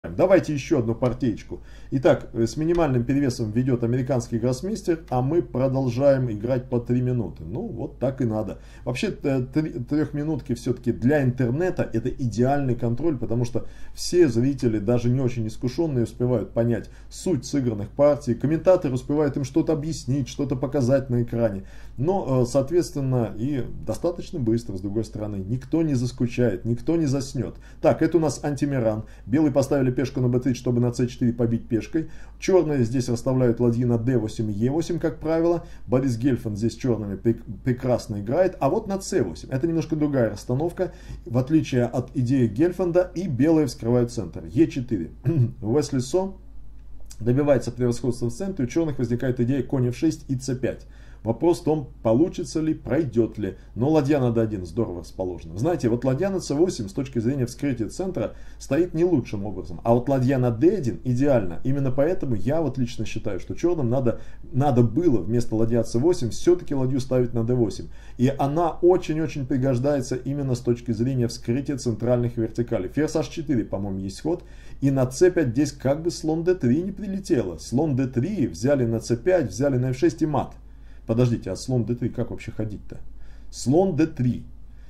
Давайте еще одну партиечку. Итак, с минимальным перевесом ведет американский гроссмейстер, а мы продолжаем играть по 3 минуты. Ну, вот так и надо. Вообще, трехминутки все-таки для интернета это идеальный контроль, потому что все зрители, даже не очень искушенные, успевают понять суть сыгранных партий. Комментатор успевает им что-то объяснить, что-то показать на экране. Но, соответственно, и достаточно быстро, с другой стороны. Никто не заскучает, никто не заснет. Так, это у нас антимиран. Белый поставили пешку на b3, чтобы на c4 побить пешкой. Черные здесь расставляют ладьи на d8 и e8, как правило. Борис Гельфанд здесь черными прекрасно играет. А вот на c8. Это немножко другая расстановка. В отличие от идеи Гельфанда, и белые вскрывают центр. e4. Уэсли Со добивается превосходства в центре. У черных возникает идея конь f6 и c5. Вопрос в том, получится ли, пройдет ли. Но ладья на d1 здорово расположена. Знаете, вот ладья на c8 с точки зрения вскрытия центра стоит не лучшим образом. А вот ладья на d1 идеально. Именно поэтому я вот лично считаю, что черным надо было вместо ладья c8 все-таки ладью ставить на d8. И она очень-очень пригождается именно с точки зрения вскрытия центральных вертикалей. Ферзь h4, по-моему, есть ход. И на c5 здесь как бы слон d3 не прилетело. Слон d3 взяли на c5, взяли на f6 и мат. Подождите, а слон d3 как вообще ходить-то? Слон d3.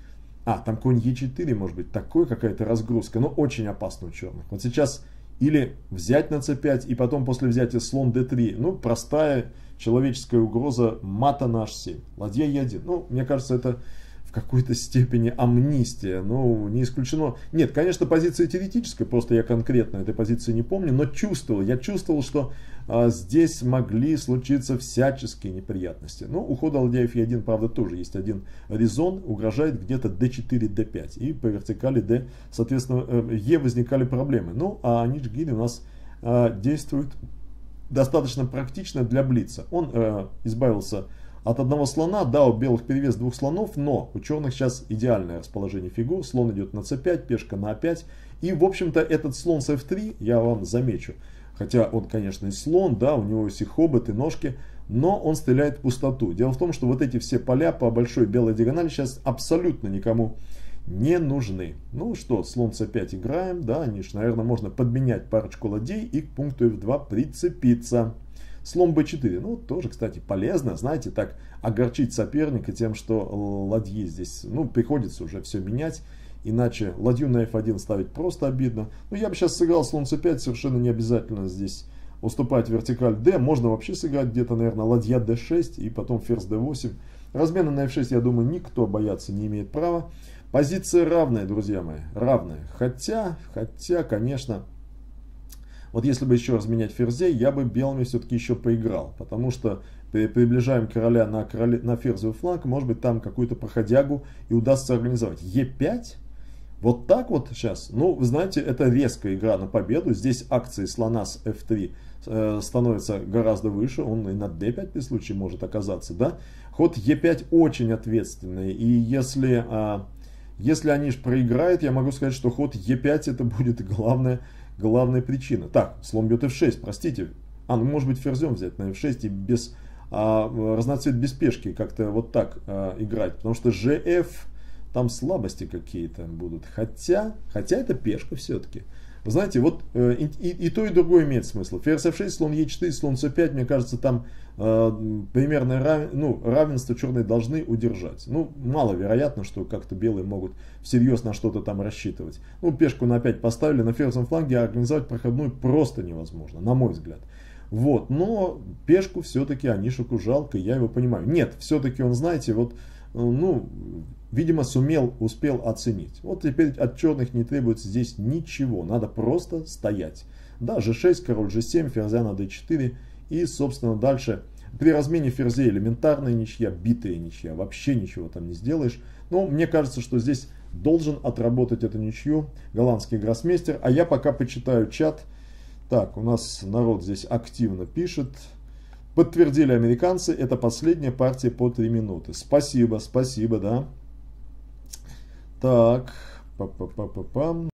А, там конь e4 может быть. Такой какая-то разгрузка. Но очень опасно у черных. Вот сейчас или взять на c5 и потом после взятия слон d3. Ну, простая человеческая угроза мата на h7. Ладья e1. Ну, мне кажется, это в какой-то степени амнистия. Ну, не исключено. Нет, конечно, позиция теоретическая. Просто я конкретно этой позиции не помню. Но я чувствовал, что здесь могли случиться всяческие неприятности. Ну, у хода ладья f1, правда, тоже есть один резон. Угрожает где-то d4, d5. И по вертикали d, соответственно, e возникали проблемы. Ну, а Ничгири у нас действует достаточно практично для блица. Он избавился от одного слона. Да, у белых перевес двух слонов, но у черных сейчас идеальное расположение фигур. Слон идет на c5, пешка на a5. И, в общем-то, этот слон с f3, я вам замечу, хотя он, конечно, и слон, да, у него есть и хобот, и ножки, но он стреляет в пустоту. Дело в том, что вот эти все поля по большой белой диагонали сейчас абсолютно никому не нужны. Ну что, слон c5 играем, да, наверное, можно подменять парочку ладей и к пункту f2 прицепиться. Слон b4, ну, тоже, кстати, полезно, знаете, так огорчить соперника тем, что ладьи здесь, ну, приходится уже все менять. Иначе ладью на f1 ставить просто обидно. Но я бы сейчас сыграл слон c5, совершенно не обязательно здесь уступать вертикаль d. Можно вообще сыграть где-то, наверное, ладья d6 и потом ферзь d8. Размены на f6, я думаю, никто бояться не имеет права. Позиция равная, друзья мои, равная. Хотя, конечно, вот если бы еще разменять ферзей, я бы белыми все-таки еще поиграл. Потому что приближаем короля на ферзевый фланг, может быть, там какую-то проходягу и удастся организовать. e5. Вот так вот сейчас, ну, вы знаете, это резкая игра на победу. Здесь акции слона с f3 становятся гораздо выше. Он и на d5 при случае может оказаться, да. Ход e5 очень ответственный. И если они проиграют, я могу сказать, что ход e5 это будет главная причина. Так, слон бьет f6, простите. Ну, может быть, ферзем взять на f6 и без разноцвет без пешки как-то вот так играть. Потому что gf... Там слабости какие-то будут. Хотя это пешка все-таки. Вы знаете, вот и то, и другое имеет смысл. Ферзь f6, слон e4, слон c5, мне кажется, там примерное равенство черные должны удержать. Ну, маловероятно, что как-то белые могут всерьез на что-то там рассчитывать. Ну, пешку на 5 поставили, на ферзевом фланге организовать проходную просто невозможно, на мой взгляд. Вот, но пешку все-таки Анишику жалко, я его понимаю. Нет, все-таки он, знаете, вот, ну, видимо, успел оценить. Вот теперь от черных не требуется здесь ничего, надо просто стоять. Да, g6, король g7, ферзя на d4 и, собственно, дальше при размене ферзей элементарная ничья, битая ничья, вообще ничего там не сделаешь. Но мне кажется, что здесь должен отработать эту ничью голландский гроссмейстер, а я пока почитаю чат. Так, у нас народ здесь активно пишет. Подтвердили американцы, это последняя партия по 3 минуты. Спасибо, да. Так, па-па-па-па-пам.